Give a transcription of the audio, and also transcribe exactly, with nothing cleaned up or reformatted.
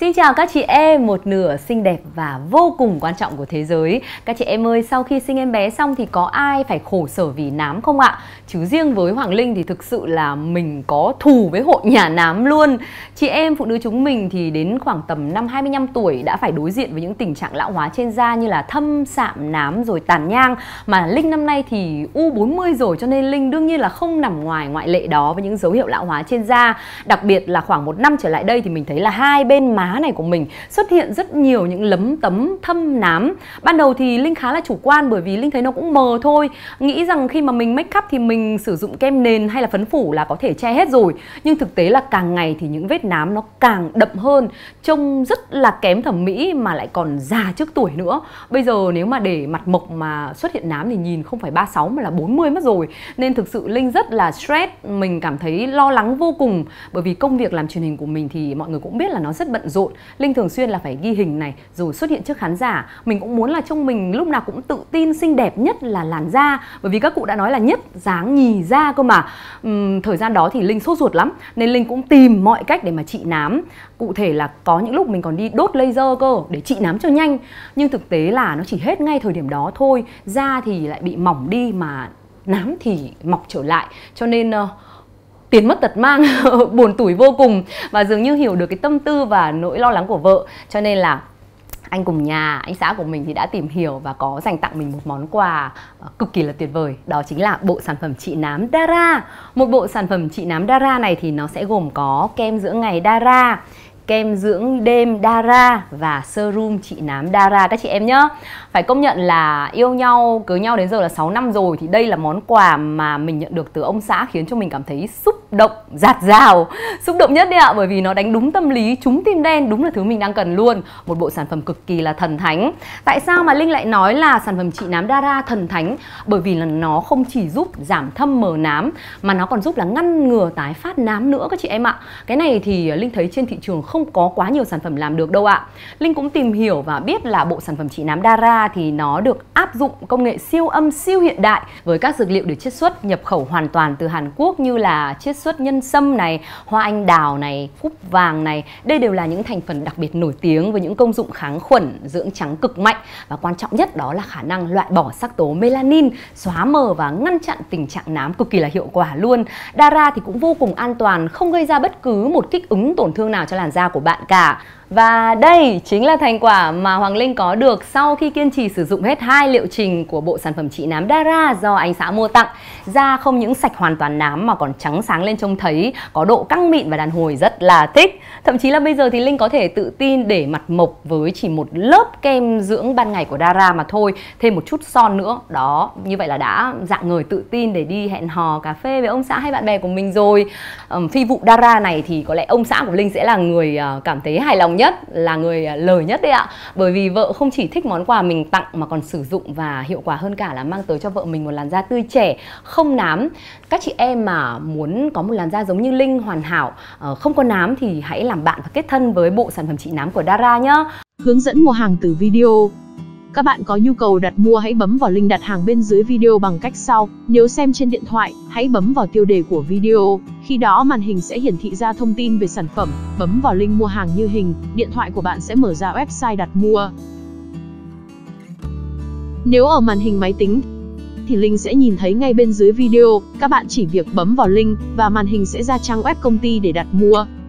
Xin chào các chị em, một nửa xinh đẹp và vô cùng quan trọng của thế giới. Các chị em ơi, sau khi sinh em bé xong thì có ai phải khổ sở vì nám không ạ? Chứ riêng với Hoàng Linh thì thực sự là mình có thù với hội nhà nám luôn. Chị em phụ nữ chúng mình thì đến khoảng tầm năm hai mươi lăm tuổi đã phải đối diện với những tình trạng lão hóa trên da như là thâm, sạm, nám rồi tàn nhang. Mà Linh năm nay thì u bốn mươi rồi, cho nên Linh đương nhiên là không nằm ngoài ngoại lệ đó với những dấu hiệu lão hóa trên da. Đặc biệt là khoảng một năm trở lại đây thì mình thấy là hai bên má này của mình xuất hiện rất nhiều những lấm tấm thâm nám. Ban đầu thì Linh khá là chủ quan bởi vì Linh thấy nó cũng mờ thôi, nghĩ rằng khi mà mình make up thì mình sử dụng kem nền hay là phấn phủ là có thể che hết rồi. Nhưng thực tế là càng ngày thì những vết nám nó càng đậm hơn, trông rất là kém thẩm mỹ mà lại còn già trước tuổi nữa. Bây giờ nếu mà để mặt mộc mà xuất hiện nám thì nhìn không phải ba mươi sáu mà là bốn mươi mất rồi. Nên thực sự Linh rất là stress, mình cảm thấy lo lắng vô cùng. Bởi vì công việc làm truyền hình của mình thì mọi người cũng biết là nó rất bận rộn. Linh thường xuyên là phải ghi hình này rồi xuất hiện trước khán giả. Mình cũng muốn là trông mình lúc nào cũng tự tin, xinh đẹp, nhất là làn da. Bởi vì các cụ đã nói là nhất dáng nhì da cơ mà. uhm, Thời gian đó thì Linh sốt ruột lắm, nên Linh cũng tìm mọi cách để mà trị nám. Cụ thể là có những lúc mình còn đi đốt laser cơ để trị nám cho nhanh. Nhưng thực tế là nó chỉ hết ngay thời điểm đó thôi. Da thì lại bị mỏng đi mà nám thì mọc trở lại. Cho nên uh, tiền mất tật mang, buồn tủi vô cùng. Và dường như hiểu được cái tâm tư và nỗi lo lắng của vợ. Cho nên là anh cùng nhà, anh xã của mình thì đã tìm hiểu và có dành tặng mình một món quà cực kỳ là tuyệt vời. Đó chính là bộ sản phẩm trị nám Dara. Một bộ sản phẩm trị nám Dara này thì nó sẽ gồm có kem dưỡng ngày Dara, kem dưỡng đêm Dara và serum trị nám Dara các chị em nhé. Phải công nhận là yêu nhau, cưới nhau đến giờ là sáu năm rồi thì đây là món quà mà mình nhận được từ ông xã khiến cho mình cảm thấy xúc động dạt dào. Xúc động nhất đấy ạ, bởi vì nó đánh đúng tâm lý, trúng tim đen, đúng là thứ mình đang cần luôn. Một bộ sản phẩm cực kỳ là thần thánh. Tại sao mà Linh lại nói là sản phẩm trị nám Dara thần thánh? Bởi vì là nó không chỉ giúp giảm thâm mờ nám mà nó còn giúp là ngăn ngừa tái phát nám nữa các chị em ạ. Cái này thì Linh thấy trên thị trường không có quá nhiều sản phẩm làm được đâu ạ. Linh cũng tìm hiểu và biết là bộ sản phẩm trị nám Dara thì nó được áp dụng công nghệ siêu âm siêu hiện đại với các dược liệu được chiết xuất nhập khẩu hoàn toàn từ Hàn Quốc như là chiết xuất nhân sâm này, hoa anh đào này, cúc vàng này. Đây đều là những thành phần đặc biệt nổi tiếng với những công dụng kháng khuẩn, dưỡng trắng cực mạnh và quan trọng nhất đó là khả năng loại bỏ sắc tố melanin, xóa mờ và ngăn chặn tình trạng nám cực kỳ là hiệu quả luôn. Dara thì cũng vô cùng an toàn, không gây ra bất cứ một kích ứng tổn thương nào cho làn da của bạn cả. Và đây chính là thành quả mà Hoàng Linh có được sau khi kiên trì sử dụng hết hai liệu trình của bộ sản phẩm trị nám Dara do anh xã mua tặng. Da không những sạch hoàn toàn nám mà còn trắng sáng lên trông thấy, có độ căng mịn và đàn hồi rất là thích. Thậm chí là bây giờ thì Linh có thể tự tin để mặt mộc với chỉ một lớp kem dưỡng ban ngày của Dara mà thôi, thêm một chút son nữa. Đó, như vậy là đã dạng người tự tin để đi hẹn hò cà phê với ông xã hay bạn bè của mình rồi. um, Phi vụ Dara này thì có lẽ ông xã của Linh sẽ là người uh, cảm thấy hài lòng nhất, là người lời nhất đấy ạ. Bởi vì vợ không chỉ thích món quà mình tặng mà còn sử dụng và hiệu quả hơn cả là mang tới cho vợ mình một làn da tươi trẻ, không nám. Các chị em mà muốn có một làn da giống như Linh hoàn hảo, không có nám thì hãy làm bạn và kết thân với bộ sản phẩm trị nám của Dara nhé. Hướng dẫn mua hàng từ video. Các bạn có nhu cầu đặt mua hãy bấm vào link đặt hàng bên dưới video bằng cách sau. Nếu xem trên điện thoại, hãy bấm vào tiêu đề của video. Khi đó màn hình sẽ hiển thị ra thông tin về sản phẩm. Bấm vào link mua hàng như hình, điện thoại của bạn sẽ mở ra website đặt mua. Nếu ở màn hình máy tính thì link sẽ nhìn thấy ngay bên dưới video. Các bạn chỉ việc bấm vào link và màn hình sẽ ra trang web công ty để đặt mua.